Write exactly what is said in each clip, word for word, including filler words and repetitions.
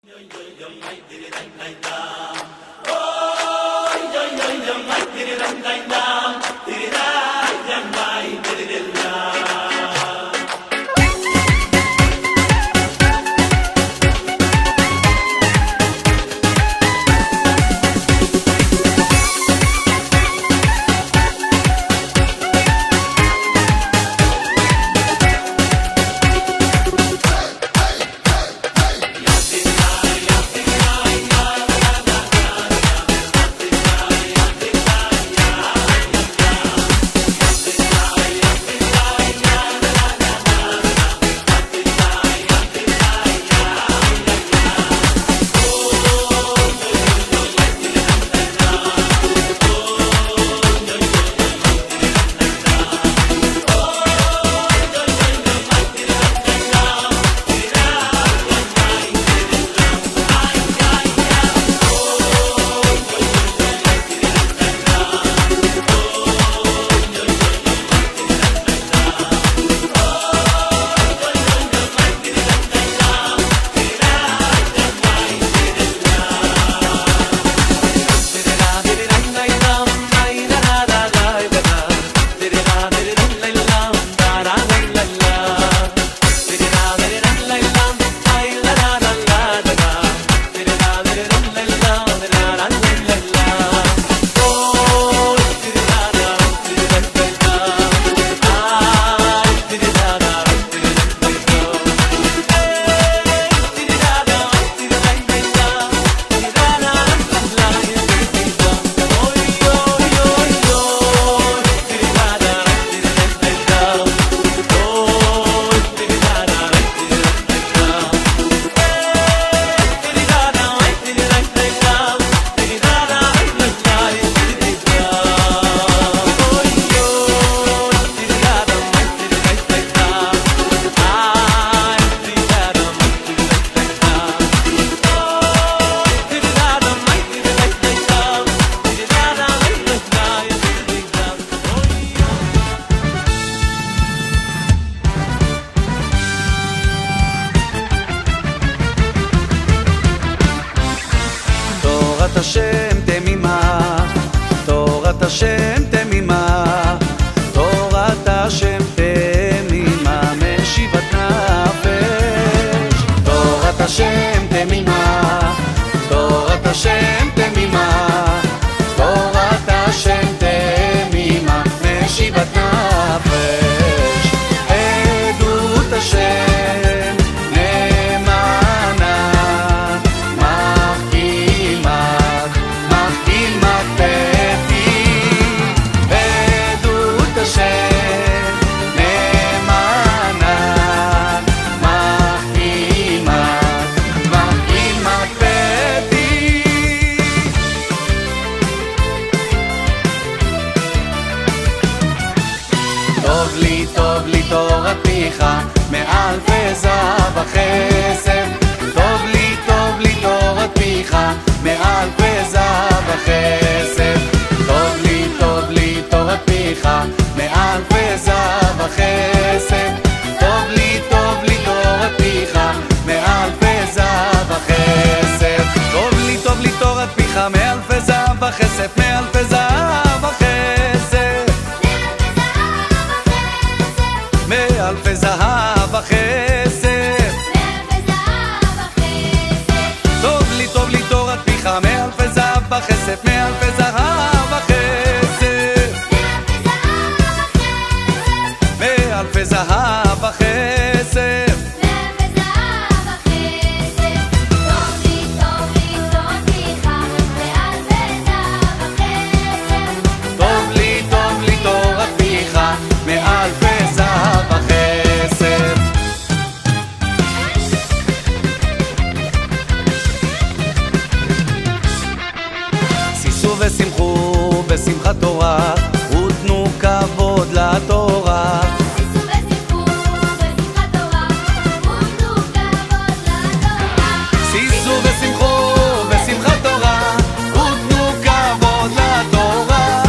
בשמחת תורה ותנו כבוד לתורה. שישו ושמחו בשמחת תורה ותנו כבוד לתורה. שישו ושמחו בשמחת תורה ותנו כבוד לתורה.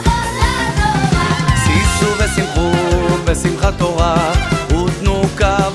שישו ושמחו בשמחת תורה ותנו כבוד לתורה. שישו ושמחו בשמחת תורה ותנו כבוד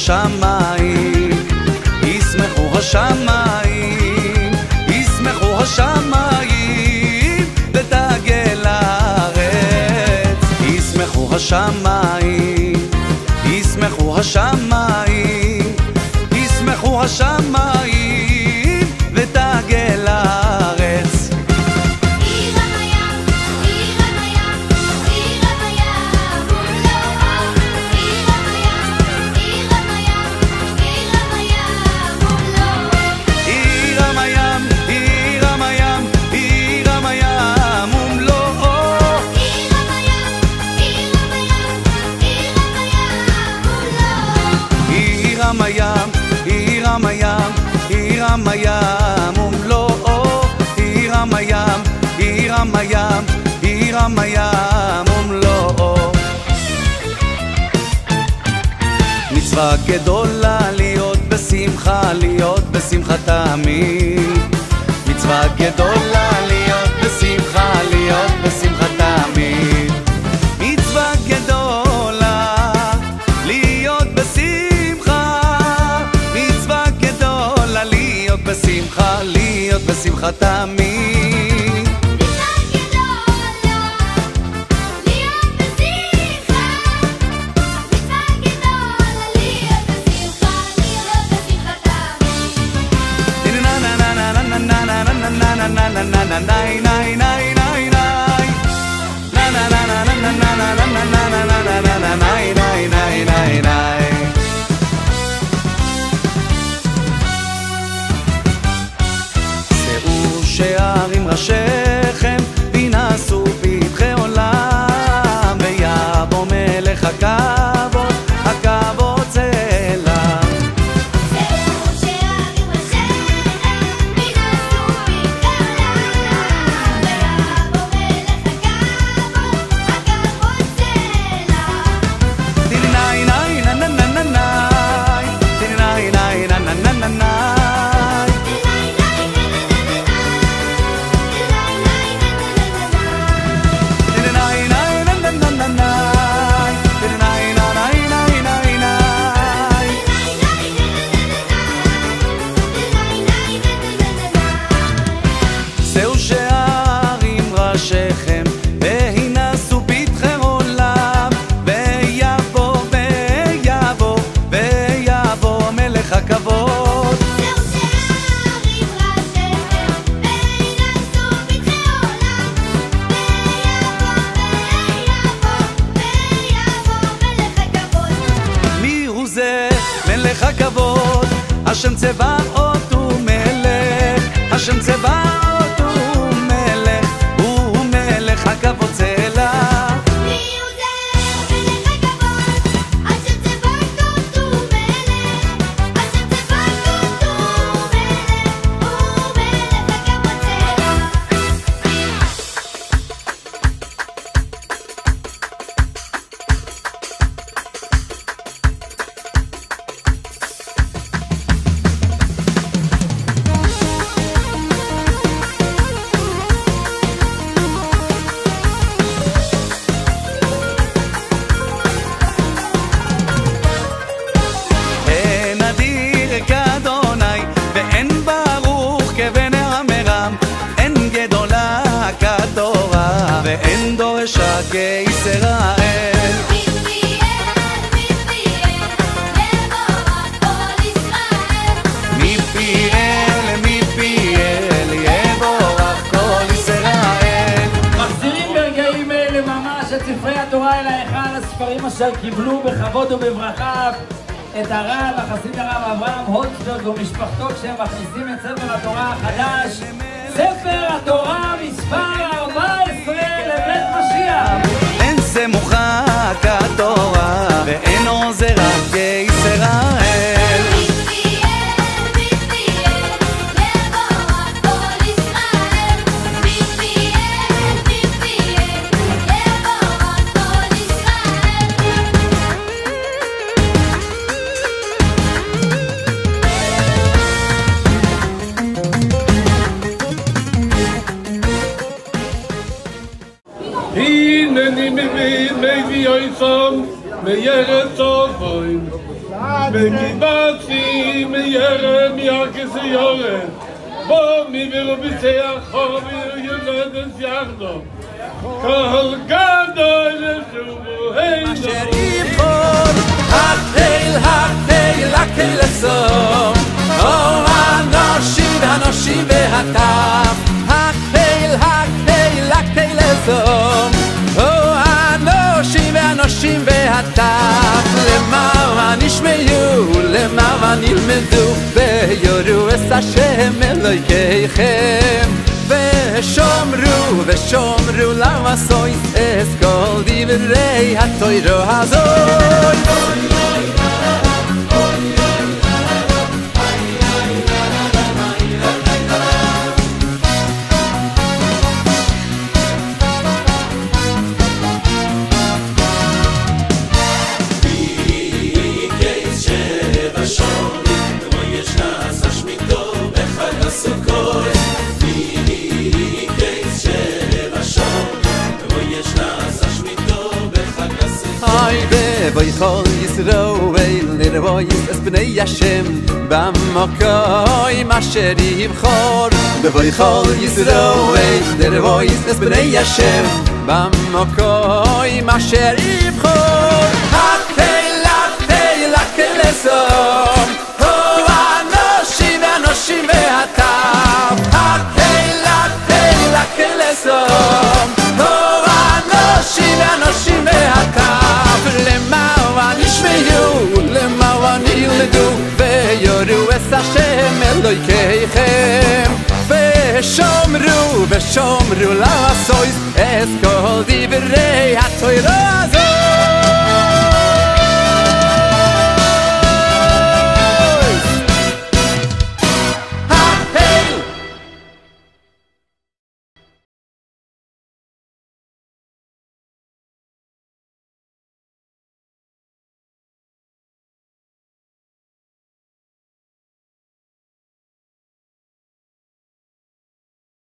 השמיים, ישמחו השמיים, ישמחו השמיים, ותגל הארץ. ישמחו השמיים, ישמחו השמיים, ישמחו השמיים, ותגל הארץ. עיר הים, עיר הים, עיר הים, ומלואו. עיר הים, עיר הים, עיר הים, ומלואו. עיר הים, עיר הים, עיר הים, ומלואו. עיר הים, עיר הים, עיר הים, ומלואו. עיר הים, עיר הים, עיר הים, ומלואו. עיר הים, עיר הים, עיר הים, ומלואו. מצווה גדולה להיות בשמחה, להיות בשמחה תמיד. מצווה גדולה להיות בשמחה, להיות בשמחה תמיד. מצווה גדולה להיות בשמחה, מצווה גדולה להיות בשמחה, להיות בשמחה תמיד. שאו שערים ראשיכם וינשאו פתחי עולם, ויבוא מלך הכבוד, הכבוד צלע. השם צבאות הוא מלך, השם צבאות הוא מלך, הוא מלך הכבוד צלע. מי הוא זה מלך הכבוד? השם צבאות הוא מלך, השם צבאות הוא מלך, הוא מלך הכבוד צלע. ואין דורשה כישראל. מפיאל, מפיאל, יבורך כל ישראל. מחזירים ברגעים אלה ממש את ספרי התורה אל ההיכל, הספרים אשר קיבלו בכבוד ובברכה את הרב, החסיד הרב אברהם הולצברג ומשפחתו, כשהם מכניסים את ספר התורה החדש, ספר התורה מספר ארבע עשרה לבית משיח. אין סמוכה כתורה ואין עוזרה כישראל. הנני מבין מביא אויסם מארץ אבוים וקיבצתי מירם ירקס יורם בו מיבירו ביצח חובי ילדס יחדו כל גדול לשובו אשר יבחור התהיל התהיל הקהיל הסום או הנושים והנושים והטף התהיל התהיל הקהיל הסום או הנושים והנושים והטף למען נשמעו למען ילמדו ויורו את השם אלוהיכם ושומרו ושומרו לעשות את כל דברי התורה הזאת ויכל ישראל לרוויס את בני השם במקום אשר יבחור ויכל ישראל לרוויס את בני השם במקום אשר יבחור התהיל התהיל הקהיל הסום האנושים והאנושים והטף התהיל התהיל הקהיל הסום האנושים והאנושים והטף למען ישמעו למען ילמדו ויורו את השם אלוהיכם ושומרו ושומרו לעשות את כל דברי